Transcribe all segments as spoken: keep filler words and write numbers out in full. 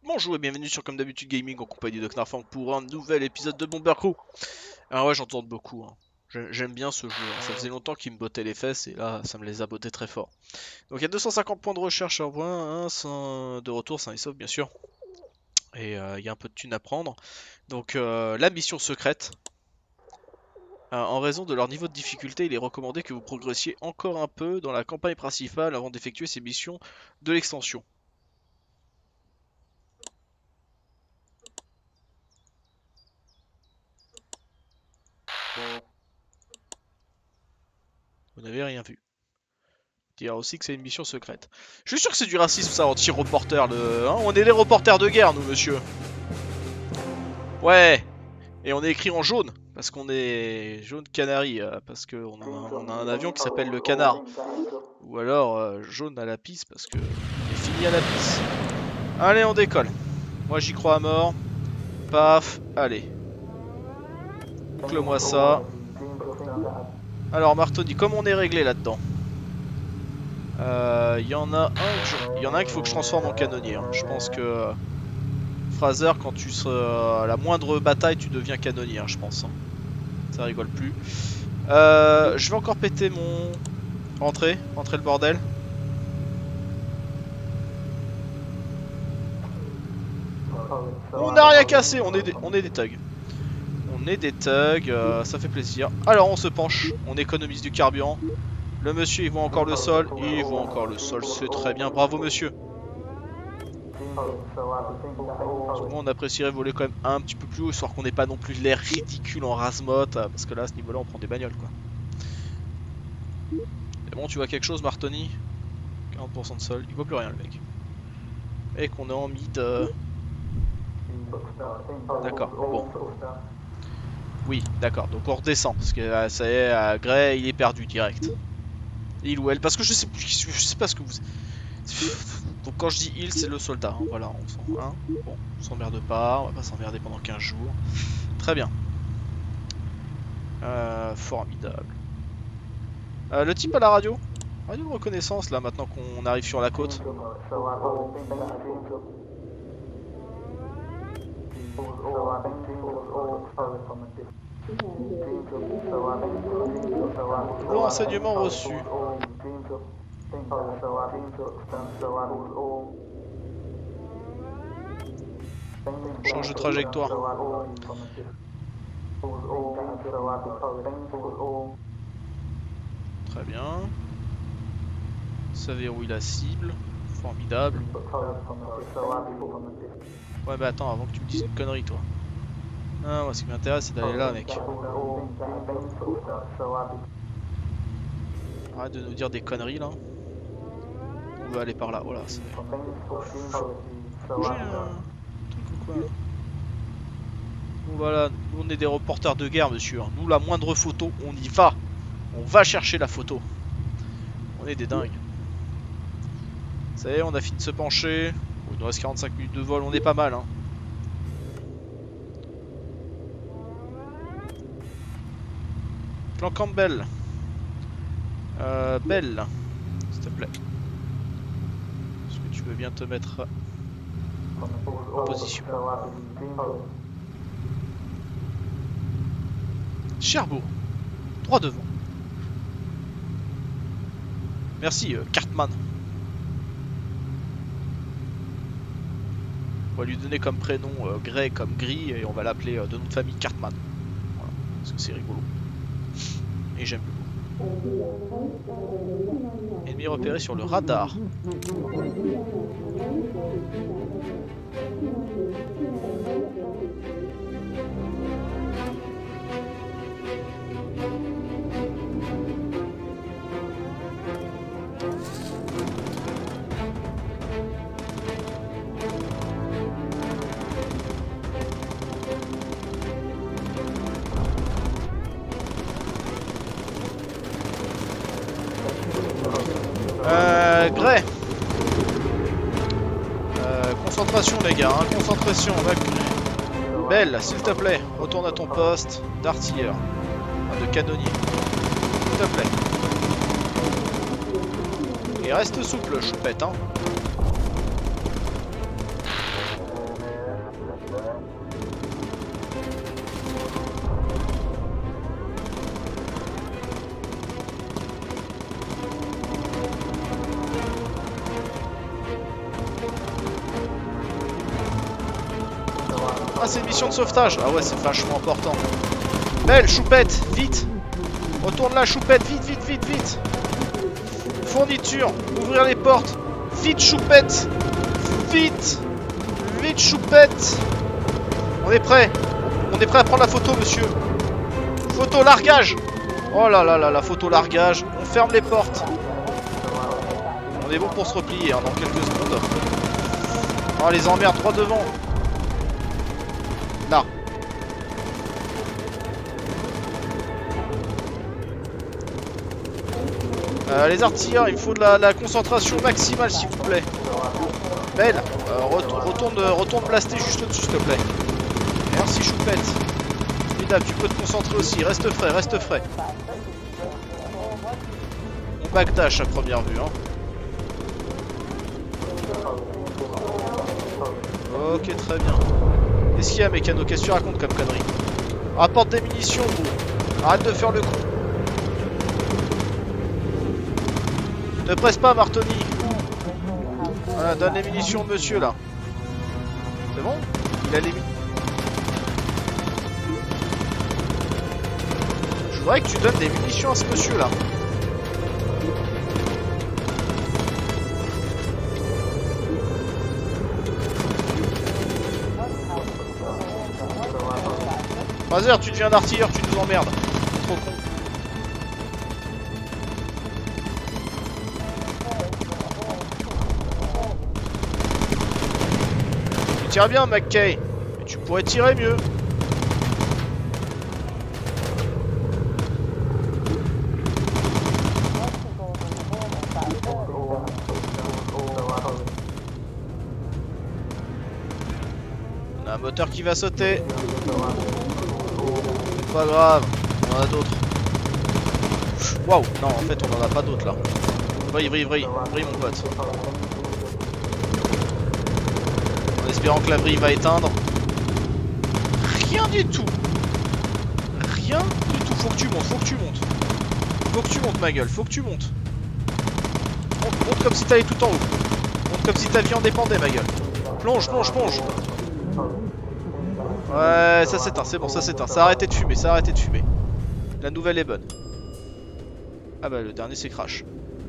Bonjour et bienvenue sur Comme d'habitude Gaming en compagnie de Knarfang pour un nouvel épisode de Bomber Crew. Alors ouais, j'en tourne beaucoup, hein. J'aime bien ce jeu, hein. Ça faisait longtemps qu'il me bottait les fesses et là ça me les a bottés très fort. Donc il y a deux cent cinquante points de recherche sur point, un cent de retour, c'est un sauf bien sûr. Et euh, il y a un peu de thunes à prendre. Donc euh, la mission secrète. Euh, en raison de leur niveau de difficulté, il est recommandé que vous progressiez encore un peu dans la campagne principale avant d'effectuer ces missions de l'extension. Vous n'avez rien vu. Dire aussi que c'est une mission secrète. Je suis sûr que c'est du racisme ça, anti-reporter. Le... Hein, on est des reporters de guerre, nous, monsieur. Ouais. Et on est écrit en jaune. Parce qu'on est jaune canari. Euh, parce qu'on a, on a un avion qui s'appelle le Canard. Ou alors euh, jaune à la pisse parce que on est fini à la pisse. Allez, on décolle. Moi, j'y crois à mort. Paf. Allez. Boucle-moi ça. Alors, Martoni, comment on est réglé là-dedans? Il euh, y en a un il y en a un qu'il faut que je transforme en canonnier, hein. Je pense que euh, Fraser, quand tu seras à la moindre bataille, tu deviens canonnier, hein, je pense, hein. Ça rigole plus. Euh, je vais encore péter mon... Rentrer, rentrer le bordel. On n'a rien cassé, on est des, on est des thugs. On est des thugs, euh, ça fait plaisir. Alors on se penche, on économise du carburant. Le monsieur il voit encore le sol, il voit encore le sol, c'est très bien, bravo monsieur. Souvent on apprécierait voler quand même un petit peu plus haut, histoire qu'on n'ait pas non plus l'air ridicule en rasemote, parce que là à ce niveau là on prend des bagnoles quoi. C'est bon, tu vois quelque chose Martoni? quarante pour cent de sol, il voit plus rien le mec. Et qu'on est en mid... Euh... D'accord, bon. Oui, d'accord, donc on redescend, parce que ça y est, à Grey il est perdu direct. Il ou elle, parce que je sais, je sais pas ce que vous... Donc quand je dis il, c'est le soldat, hein. Voilà, on s'en... Hein, bon, on s'emmerde pas, on va pas s'emmerder pendant quinze jours. Très bien. Euh, formidable. Euh, le type à la radio? Radio de reconnaissance, là, maintenant qu'on arrive sur la côte. Renseignement reçu. Change de trajectoire. Très bien. Ça verrouille la cible. Formidable. Ouais bah attends, avant que tu me dises une connerie toi. Ah, moi ce qui m'intéresse c'est d'aller là mec. Arrête de nous dire des conneries là. On veut aller par là. Oh là, c'est... J'ai un truc ou quoi là? Bon voilà, nous on est des reporters de guerre monsieur. Nous la moindre photo, on y va. On va chercher la photo. On est des dingues. Ça y est, on a fini de se pencher. Bon, il nous reste quarante-cinq minutes de vol, on est pas mal hein. Clan Campbell. Euh, Belle, s'il te plaît. Est-ce que tu veux bien te mettre en position? Cherbourg, droit devant. Merci, euh, Cartman. On va lui donner comme prénom euh, Grey comme gris et on va l'appeler euh, de nom de famille Cartman. Voilà, parce que c'est rigolo. Et j'aime l'humour. Ennemi repéré sur le radar. Euh, Grey. Euh, concentration les gars, hein, concentration, on va... Belle, s'il te plaît, retourne à ton poste d'artilleur, enfin, de canonnier, s'il te plaît. Et reste souple, choupette, hein. Ah, c'est une mission de sauvetage. Ah ouais, c'est vachement important. Belle, choupette, vite. Retourne la choupette, vite, vite, vite, vite. Fourniture, ouvrir les portes. Vite, choupette. Vite. Vite, choupette. On est prêt. On est prêt à prendre la photo, monsieur. Photo largage. Oh là là là, la photo largage. On ferme les portes. On est bon pour se replier hein, dans quelques secondes. Oh, les emmerdes droit devant. Là. Euh, les artilleurs, il me faut de la, la concentration maximale s'il vous plaît. Belle, euh, ret retourne, retourne blaster juste au-dessus s'il te plaît. Merci choupette. Formidable, tu peux te concentrer aussi, reste frais, reste frais. On backdash à première vue hein. Ok très bien. Qu'est-ce qu'il y a mécano? Qu'est-ce que tu racontes comme connerie? Rapporte des munitions gros. Arrête de faire le con. Ne presse pas Martoni. Voilà, donne les munitions au monsieur là. C'est bon? Il a les munitions. Je voudrais que tu donnes des munitions à ce monsieur là. Razer, tu deviens un artilleur, tu nous emmerdes. Trop con. Tu tires bien, McKay. Mais tu pourrais tirer mieux. On a un moteur qui va sauter. C'est pas grave, on en a d'autres. Waouh, non, en fait, on en a pas d'autres là. Vrille, vrille, vrille, vrille, mon pote. En espérant que la vrille va éteindre. Rien du tout. Rien du tout. Faut que tu montes, faut que tu montes. Faut que tu montes, ma gueule, faut que tu montes. Monte, monte comme si t'allais tout en haut. Monte comme si ta vie en dépendait, ma gueule. Plonge, plonge, plonge. Ouais, ça s'éteint, c'est bon, ça s'éteint. Ça a arrêté de fumer, ça a arrêté de fumer. La nouvelle est bonne. Ah bah, le dernier c'est crash.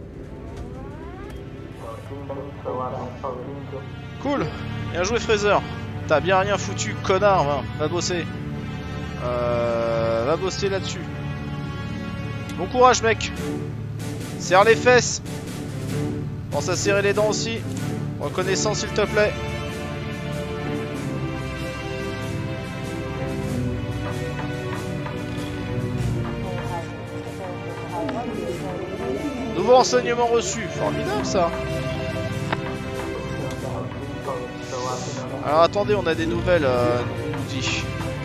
Cool. Bien joué, Fraser. T'as bien rien foutu, connard. Va, va bosser. Euh, va bosser là-dessus. Bon courage, mec. Serre les fesses. Pense à serrer les dents aussi. Reconnaissance, s'il te plaît. Nouveau renseignement reçu. Formidable, ça. Alors attendez, on a des nouvelles, euh, nous dit.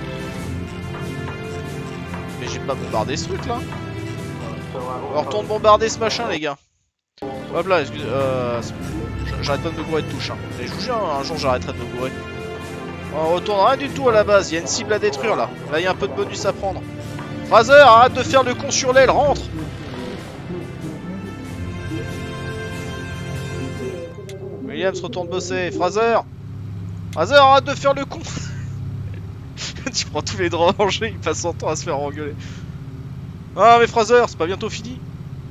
Mais j'ai pas bombardé ce truc là. On retourne bombarder ce machin, les gars. Hop là, excusez, euh, j'arrête pas de me gourer de touche. Hein. Mais je vous jure, un jour j'arrêterai de me gourer. On retourne rien du tout à la base, il y a une cible à détruire là. Là, il y a un peu de bonus à prendre. Fraser, arrête de faire le con sur l'aile, rentre. Williams, retourne bosser. Fraser. Fraser, arrête de faire le con. Tu prends tous les dangers, il passe son temps à se faire engueuler. Ah mais Fraser, c'est pas bientôt fini?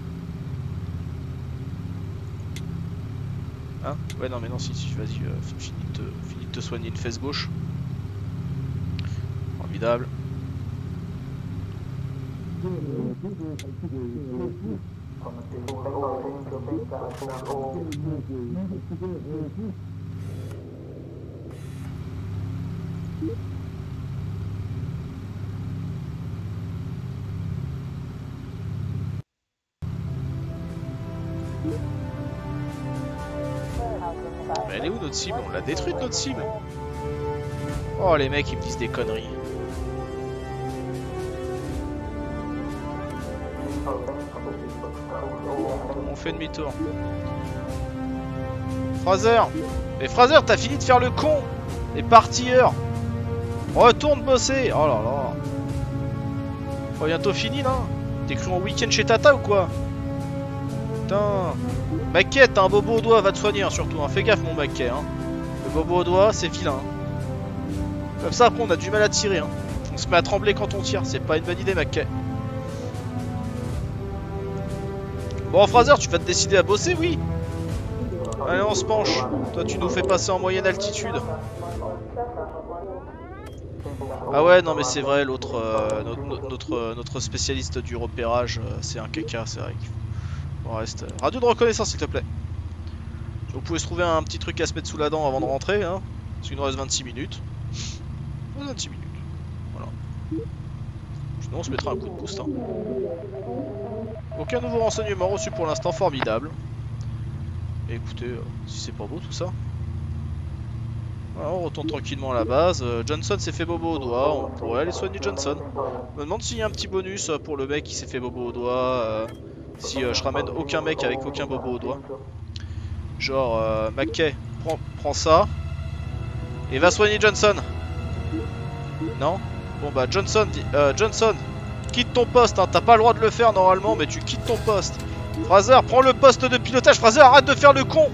Hein? Ouais non mais non si, si vas-y, euh, finis, de te, finis de te soigner une fesse gauche. Formidable. Mais elle est où notre cible? On l'a détruite notre cible. Oh les mecs ils me disent des conneries. On fait demi-tour. Fraser. Mais Fraser, t'as fini de faire le con. Et partilleur. Retourne bosser. Oh là là. Oh, bientôt fini là. T'es cru en week-end chez Tata ou quoi? Putain. Maquet, t'as un bobo au doigt, va te soigner hein, surtout. Hein. Fais gaffe mon Maquet. Hein. Le bobo au doigt, c'est vilain. Comme ça après on a du mal à tirer hein. On se met à trembler quand on tire, c'est pas une bonne idée McKay. Bon Fraser, tu vas te décider à bosser, oui. Allez on se penche. Toi tu nous fais passer en moyenne altitude. Ah ouais non mais c'est vrai, l'autre euh, notre, notre, euh, notre spécialiste du repérage euh, c'est un caca, c'est vrai qu'il faut... On reste... Radio de reconnaissance s'il te plaît. Vous pouvez se trouver un petit truc à se mettre sous la dent avant de rentrer hein. Parce qu'il nous reste vingt-six minutes. vingt-six minutes. Voilà. Sinon on se mettra un coup de boost hein. Aucun nouveau renseignement reçu pour l'instant, formidable. Et écoutez, euh, si c'est pas beau tout ça. Alors, on retourne tranquillement à la base. Euh, Johnson s'est fait bobo au doigt, on pourrait aller soigner Johnson. Je me demande s'il y a un petit bonus pour le mec qui s'est fait bobo au doigt. Euh, si euh, je ramène aucun mec avec aucun bobo au doigt. Genre, euh, McKay, prends, prends ça. Et va soigner Johnson. Non? Bon bah Johnson, euh, Johnson, quitte ton poste, hein. T'as pas le droit de le faire normalement, mais tu quittes ton poste. Fraser, prends le poste de pilotage. Fraser, arrête de faire le con.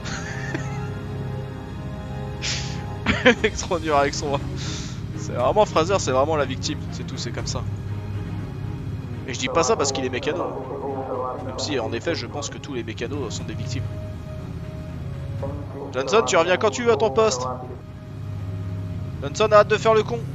Extraordinaire avec son... C'est vraiment Fraser, c'est vraiment la victime. C'est tout, c'est comme ça. Et je dis pas ça parce qu'il est mécano. Même si en effet je pense que tous les mécanos sont des victimes. Johnson, tu reviens quand tu veux à ton poste. Johnson, arrête de faire le con.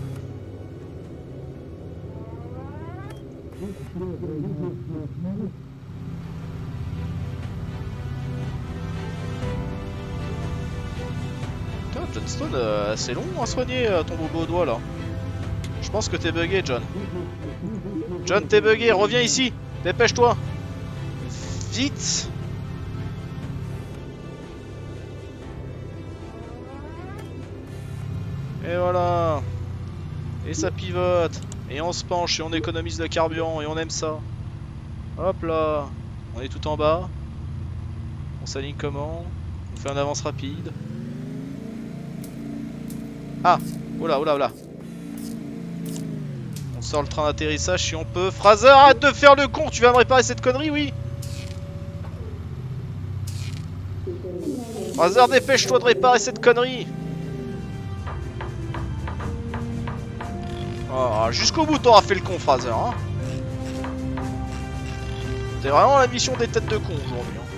Putain, Johnstone, euh, c'est long à soigner euh, ton bobo au doigt là. Je pense que t'es bugué, John. John, t'es bugué, reviens ici. Dépêche-toi. Vite. Et voilà. Et ça pivote. Et on se penche et on économise le carburant et on aime ça. Hop là. On est tout en bas. On s'aligne comment? On fait un avance rapide. Ah. Oula, oula, oula. On sort le train d'atterrissage si on peut. Fraser, arrête de faire le con. Tu vas me réparer cette connerie, oui? Fraser, dépêche-toi de réparer cette connerie. Oh, jusqu'au bout t'auras fait le con, Fraser, hein. C'est vraiment la mission des têtes de con aujourd'hui, hein.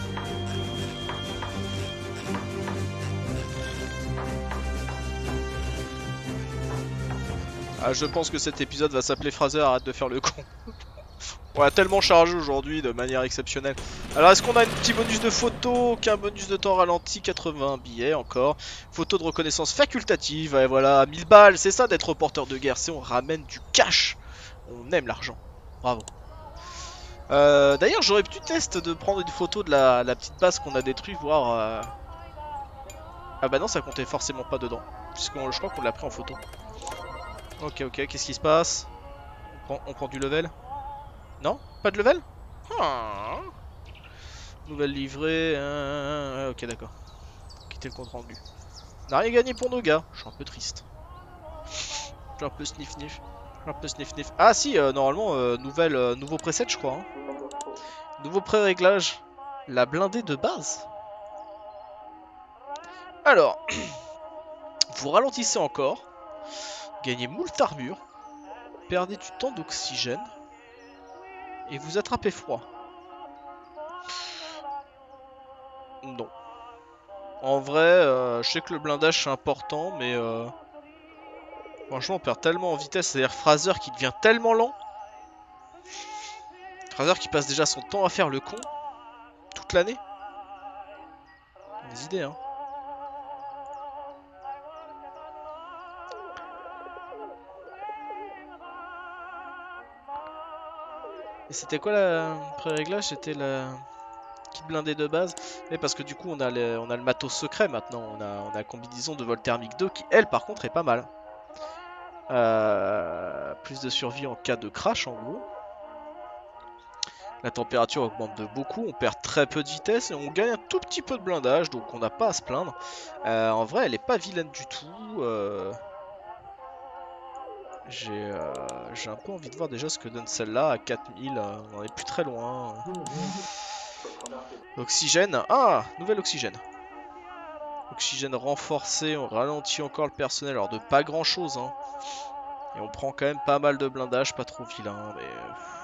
Ah, je pense que cet épisode va s'appeler Fraser, arrête de faire le con. On a tellement chargé aujourd'hui de manière exceptionnelle. Alors est-ce qu'on a un petit bonus de photo? Aucun bonus de temps ralenti, quatre-vingts billets encore. Photo de reconnaissance facultative, et voilà, mille balles, c'est ça d'être reporter de guerre, c'est on ramène du cash. On aime l'argent, bravo. Euh, D'ailleurs j'aurais pu tester de prendre une photo de la, la petite base qu'on a détruite, voir... Euh... Ah bah non, ça comptait forcément pas dedans, puisqu'on je crois qu'on l'a pris en photo. Ok, ok, qu'est-ce qui se passe? on prend, on prend du level? Non? Pas de level? ah. Nouvelle livrée... Euh... Ok, d'accord. Quitter le compte rendu. On n'a rien gagné pour nos gars. Je suis un peu triste. Je suis un peu sniff-sniff. Je suis un peu sniff-sniff. Ah si, euh, normalement, euh, nouvelle, euh, nouveau preset, je crois. Hein. Nouveau pré-réglage. La blindée de base. Alors, vous ralentissez encore. Gagnez moult armure. Perdez du temps d'oxygène. Et vous attrapez froid. Non. En vrai, euh, je sais que le blindage c'est important, mais euh, franchement on perd tellement en vitesse. C'est-à-dire Fraser qui devient tellement lent. Fraser qui passe déjà son temps à faire le con. Toute l'année. Des idées, hein. Et c'était quoi la pré-réglage? C'était la kit blindé de base. Mais parce que du coup on a, le, on a le matos secret maintenant. On a, on a la combinaison de vol thermique deux qui elle par contre est pas mal. Euh, plus de survie en cas de crash en gros. La température augmente de beaucoup, on perd très peu de vitesse et on gagne un tout petit peu de blindage, donc on n'a pas à se plaindre. Euh, en vrai, elle est pas vilaine du tout. Euh... J'ai euh, un peu envie de voir déjà ce que donne celle-là à quatre mille. Euh, on en est plus très loin. Oxygène. Ah, nouvel oxygène. Oxygène renforcé, on ralentit encore le personnel, alors de pas grand chose hein. Et on prend quand même pas mal de blindage, pas trop vilain, mais...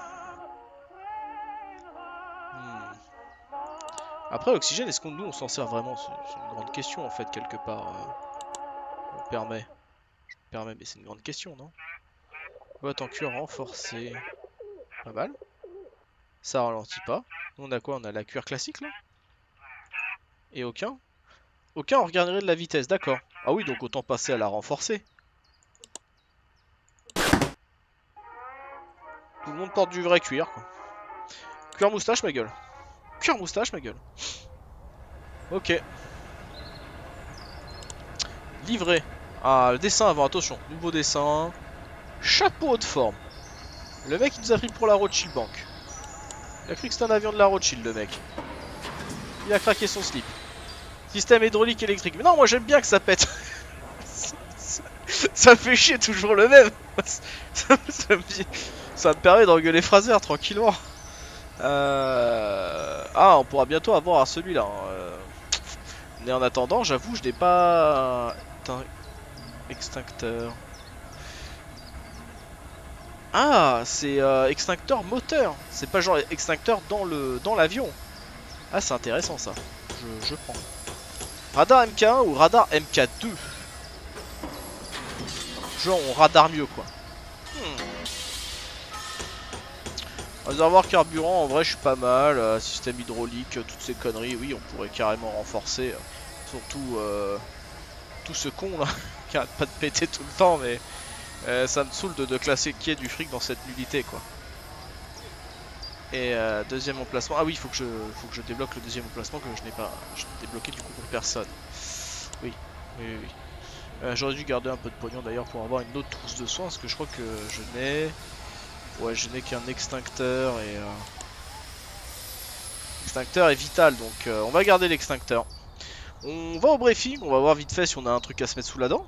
Hmm. Après l'oxygène, est-ce qu'on nous on s'en sert vraiment? C'est une grande question en fait quelque part. Euh, on permet. Je me permets, mais c'est une grande question, non? Boîte en cuir renforcée. Pas mal. Ça ralentit pas. On a quoi? On a la cuir classique là? Et aucun? Aucun, on regarderait de la vitesse, d'accord. Ah oui, donc autant passer à la renforcée. Tout le monde porte du vrai cuir, quoi. Cuir moustache, ma gueule. Cuir moustache, ma gueule. Ok. Livré. Ah, le dessin avant, attention. Nouveau dessin. Chapeau de forme. Le mec, il nous a pris pour la Rothschild Bank. Il a cru que c'était un avion de la Rothschild, le mec. Il a craqué son slip. Système hydraulique électrique. Mais non, moi j'aime bien que ça pète. Ça fait chier toujours le même. ça, ça, me, ça me permet d'engueuler Fraser tranquillement. Euh... Ah, on pourra bientôt avoir celui-là. Hein. Euh... Mais en attendant, j'avoue, je n'ai pas... Putain, extincteur. Ah, c'est euh, extincteur moteur. C'est pas genre extincteur dans le dans l'avion. Ah, c'est intéressant ça. Je, je prends. Radar M K un ou radar M K deux? Genre on radar mieux quoi. Hmm. Réservoir carburant, en vrai je suis pas mal. Euh, système hydraulique, euh, toutes ces conneries, oui on pourrait carrément renforcer. Euh, surtout euh, tout ce con là qui arrête pas de péter tout le temps, mais euh, ça me saoule de, de classer qui est du fric dans cette nullité quoi. Et euh, deuxième emplacement, ah oui, il faut que je faut que je débloque le deuxième emplacement que je n'ai pas je n'ai débloqué du coup pour personne. Oui, oui, oui. oui. Euh, J'aurais dû garder un peu de pognon d'ailleurs pour avoir une autre trousse de soins parce que je crois que je n'ai... Ouais, je n'ai qu'un extincteur et... Euh... L'extincteur est vital donc euh, on va garder l'extincteur. On va au briefing, on va voir vite fait si on a un truc à se mettre sous la dent.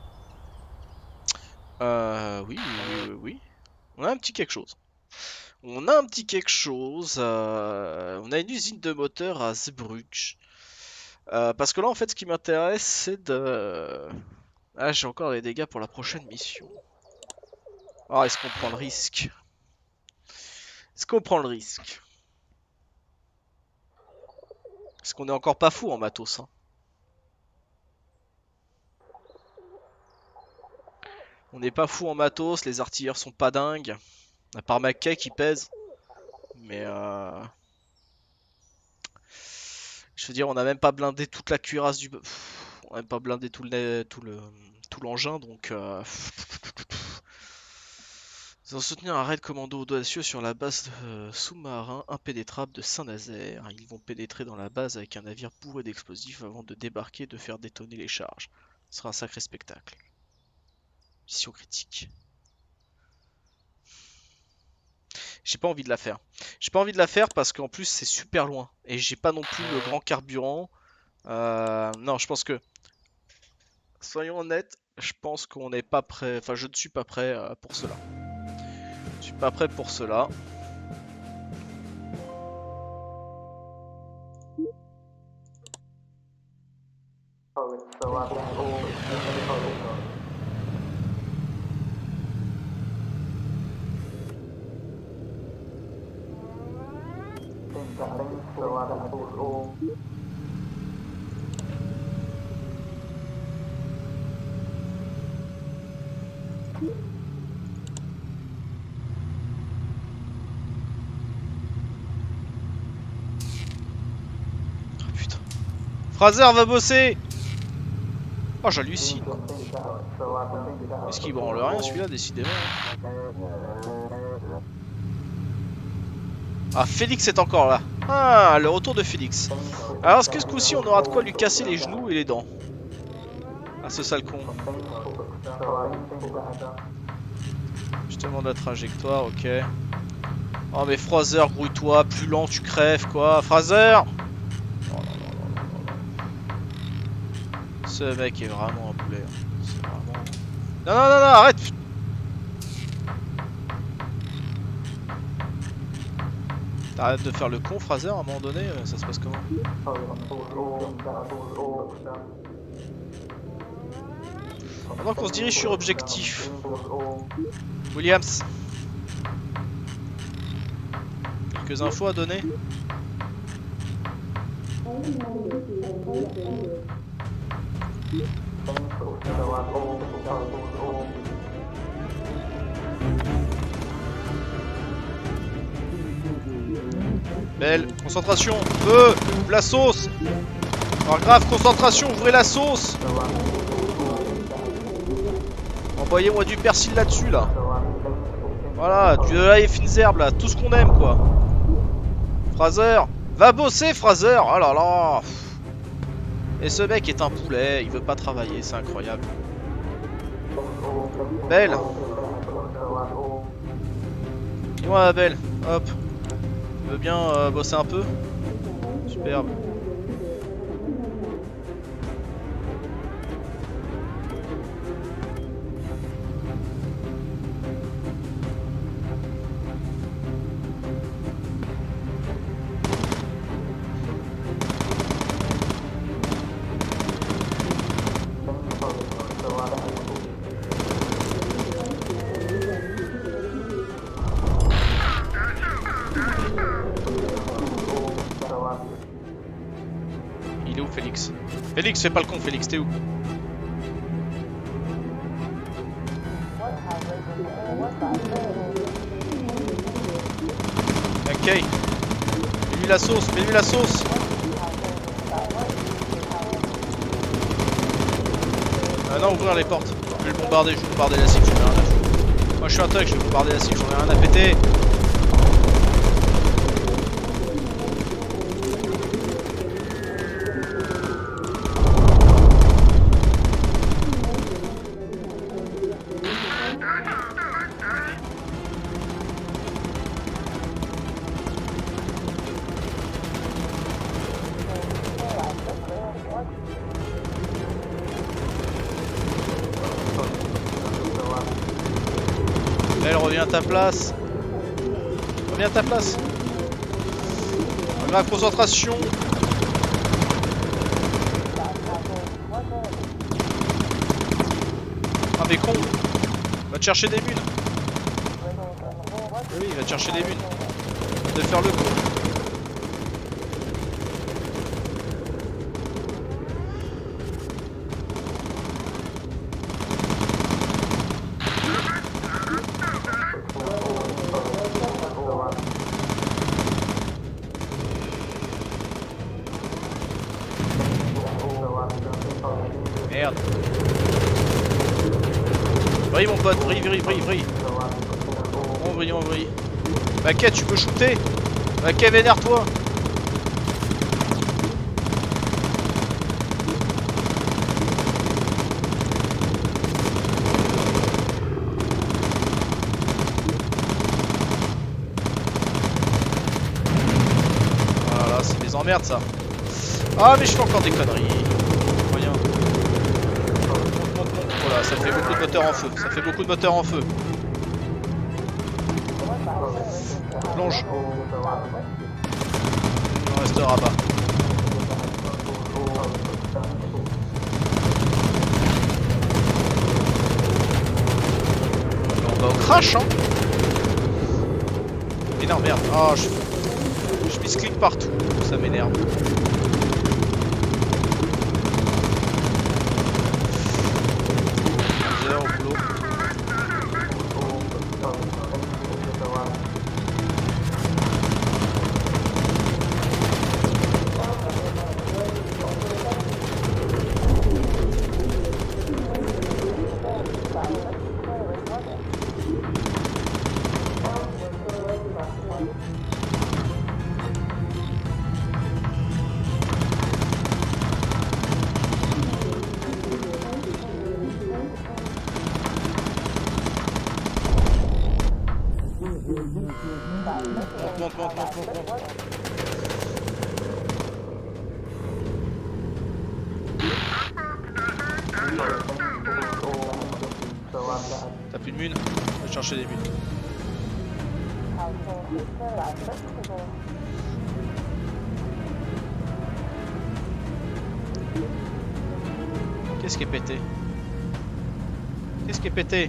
Euh... Oui, oui, oui, oui. On a un petit quelque chose. On a un petit quelque chose. Euh... On a une usine de moteur à Zeebrugge. Euh, parce que là en fait ce qui m'intéresse c'est de... Ah, j'ai encore les dégâts pour la prochaine mission. Ah, est-ce qu'on prend le risque? Est-ce qu'on prend le risque? Est-ce qu'on est encore pas fou en matos hein? On n'est pas fou en matos, les artilleurs sont pas dingues. À part McKay qui pèse. Mais euh... je veux dire, on n'a même pas blindé toute la cuirasse du... Pff, on n'a même pas blindé tout le tout le tout l'engin, donc... Euh... Ils ont soutenu un raid commando audacieux sur la base euh, sous-marin impénétrable de Saint-Nazaire. Ils vont pénétrer dans la base avec un navire bourré d'explosifs avant de débarquer et de faire détonner les charges. Ce sera un sacré spectacle. Mission critique. J'ai pas envie de la faire. J'ai pas envie de la faire parce qu'en plus c'est super loin. Et j'ai pas non plus le grand carburant. Euh, non, je pense que... Soyons honnêtes, je pense qu'on n'est pas prêt... Enfin, je ne suis pas prêt euh, pour cela. Je suis pas prêt pour cela. Oh putain. Fraser va bosser. Oh, j'hallucine. Est-ce qu'il branle rien celui-là, décidément. Ah, Félix est encore là. Ah, le retour de Félix. Alors, est-ce que ce coup-ci, on aura de quoi lui casser les genoux et les dents? Ah, ce sale con. Je te demande la trajectoire, ok. Oh, mais Fraser, grouille-toi. Plus lent, tu crèves, quoi. Fraser! Oh, non, non, non, non, non. Ce mec est vraiment un boulet. C'est vraiment... Non, non, non, non, arrête! T'arrêtes de faire le con, Fraser, à un moment donné, ça se passe comment? Maintenant qu'on se dirige sur objectif. Williams. Quelques infos à donner. Belle, concentration, feu, la sauce. Alors grave, concentration, ouvrez la sauce. Envoyez-moi du persil là-dessus, là. Voilà, du ail et fines herbes, là, tout ce qu'on aime, quoi. Fraser, va bosser, Fraser. Oh là là. Et ce mec est un poulet, il veut pas travailler, c'est incroyable. Belle. Dis-moi, Belle, hop. Tu veux bien euh, bosser un peu? Superbe. Il est où Félix? Félix, fais pas le con, Félix, t'es où? Ok. Mets-lui la sauce, mets-lui la sauce. Ah non, ouvrir les portes. Je vais le bombarder, je vais bombarder la cible, j'en ai rien à foutre. Moi je suis un thug, je vais bombarder la cible, j'en ai rien à péter. Elle revient à ta place. Reviens à ta place. Grave concentration. Ah mais con. Va te chercher des munes. Oui, il va te chercher des munes. Va te faire le coup. Merde. Brille mon pote, brille, brille, brille, brille. On brille, on brille. Maquet, tu peux shooter. Maquet, vénère-toi. Voilà, c'est des emmerdes ça. Ah mais je fais encore des conneries. Rien. Voilà, ça fait beaucoup de moteurs en feu. Ça fait beaucoup de moteurs en feu. Plonge. On restera bas. On va au crash, hein. Énorme merde. Oh, je, je misclique partout. Ça m'énerve. Au boulot. Monte, monte, monte, monte, monte, monte. T'as plus de munes? Je vais chercher des munes. Qu'est-ce qui est pété? Qu'est-ce qui est pété?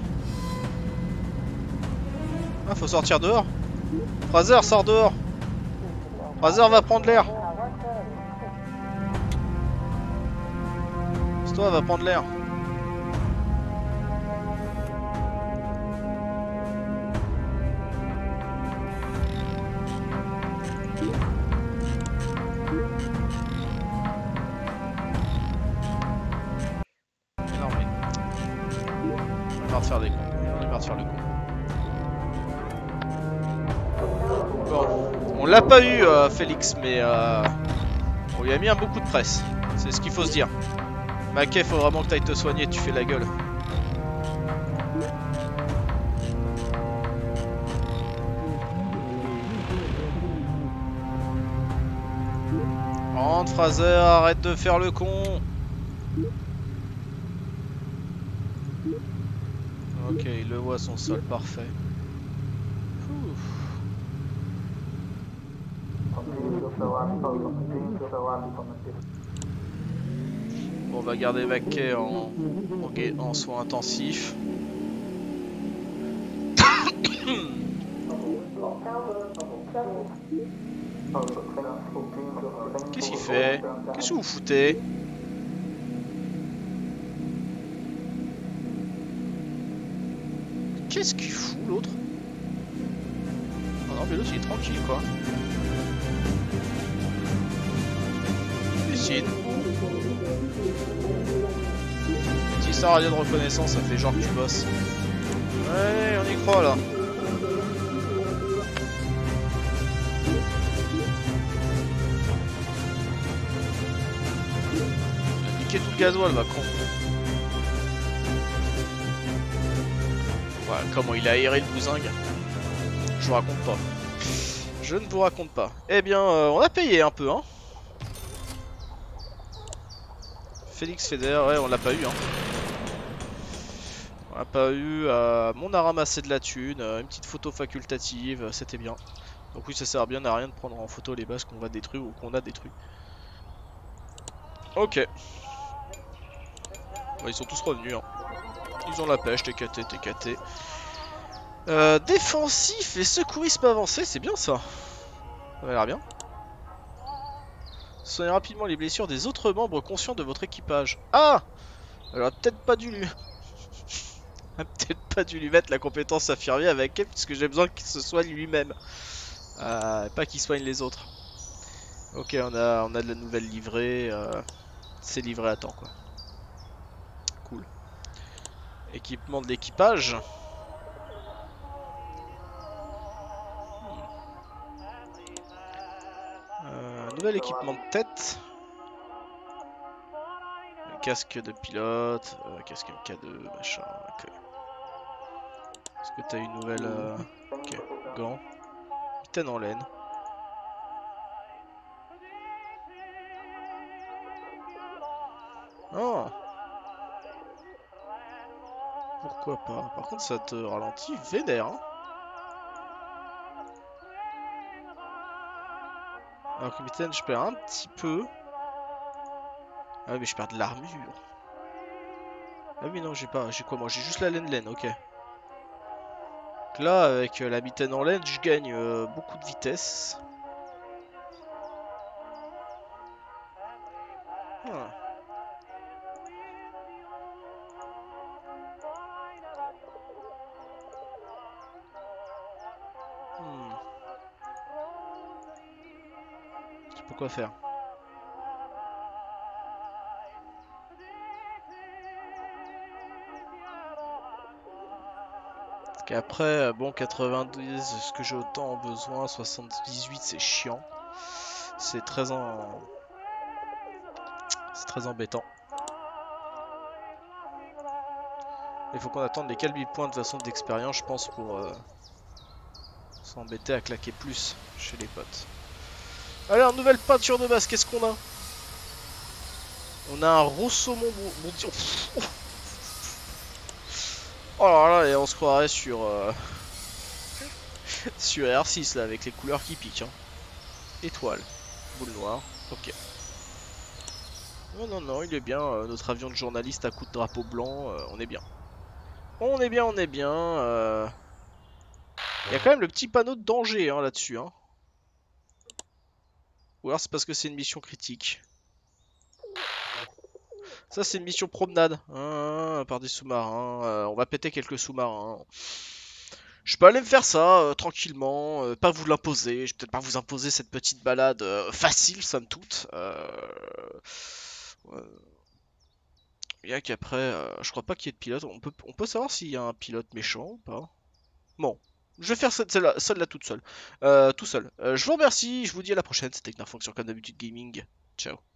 Ah, faut sortir dehors. Fraser, sors dehors. Fraser va prendre l'air. C'est toi, va prendre l'air. Non mais... On est marre de faire des cons. On est marre de faire le con. Bon. On l'a pas eu, euh, Félix, mais euh, on lui a mis un beaucoup de presse. C'est ce qu'il faut se dire. Mackay, faut vraiment que t'ailles te soigner, tu fais la gueule. Rentre, Fraser, arrête de faire le con. Ok, il le voit son sol, parfait. Ouf. Bon, on va garder Mackay en, en, en soins intensifs. Qu'est-ce qu'il fait? Qu'est-ce que vous foutez? Qu'est-ce qu'il fout l'autre? Oh non mais l'autre il est tranquille quoi. Dessine. Si ça radio de reconnaissance, ça fait genre que tu bosses. Ouais, on y croit là. Il a niqué tout le gasoil Macron. Voilà comment il a aéré le bousingue. Je vous raconte pas. Je ne vous raconte pas. Eh bien, euh, on a payé un peu, hein. Félix Feder, ouais, on l'a pas eu, hein. On l'a pas eu. Euh, on a ramassé de la thune, euh, une petite photo facultative, euh, c'était bien. Donc oui, ça sert bien à rien de prendre en photo les bases qu'on va détruire ou qu'on a détruit. Ok. Bah, ils sont tous revenus, hein. Ils ont la pêche, T K T, T K T. Euh, défensif et secourisme avancé, c'est bien ça. Ça m'a l'air bien. Soignez rapidement les blessures des autres membres conscients de votre équipage. Ah! Alors peut-être pas dû lui... peut-être pas dû lui mettre la compétence infirmière avec elle, puisque j'ai besoin qu'il se soigne lui-même. Euh, pas qu'il soigne les autres. Ok, on a, on a de la nouvelle livrée. Euh, C'est livré à temps, quoi. Cool. Équipement de l'équipage. Euh, nouvel équipement de tête. Casque de pilote, euh, casque M K deux, machin. Ok. Est-ce que t'as une nouvelle... Euh... Ok, gants. Mitaine en laine. Oh. Pourquoi pas. Par contre ça te ralentit vénère, hein. Alors que mitaine je perds un petit peu. Ah mais je perds de l'armure. Ah oui non j'ai pas, j'ai quoi moi? J'ai juste la laine laine, ok. Donc là avec euh, la mitaine en laine je gagne euh, beaucoup de vitesse. Ah. Hmm. Je sais pas quoi faire. Parce qu'après, bon quatre-vingt-dix, ce que j'ai autant besoin, soixante-dix-huit c'est chiant. C'est très en... C'est très embêtant. Il faut qu'on attende les calbi points de façon d'expérience, je pense, pour euh, s'embêter à claquer plus chez les potes. Alors, nouvelle peinture de base, qu'est-ce qu'on a? On a un Rossaumon bondi. Oh là là, et on se croirait sur euh... sur R six là, avec les couleurs qui piquent. Hein. Étoile, boule noire, ok. Non, non, non, il est bien. Euh, notre avion de journaliste à coup de drapeau blanc, euh, on est bien. On est bien, on est bien. Euh... Il y a quand même le petit panneau de danger hein, là-dessus. Hein. Ou alors c'est parce que c'est une mission critique. Ça c'est une mission promenade. Hein, par des sous-marins. Euh, on va péter quelques sous-marins. Je peux aller me faire ça euh, tranquillement, euh, pas vous l'imposer. Je vais peut-être pas vous imposer cette petite balade euh, facile, somme toute. Euh... ouais. Bien qu'après, euh, je crois pas qu'il y ait de pilote. On peut, on peut savoir s'il y a un pilote méchant ou pas. Bon, je vais faire cette- celle-là celle-là toute seule. Euh, tout seul. Euh, je vous remercie, je vous dis à la prochaine. C'était Knarfonction comme d'habitude gaming. Ciao.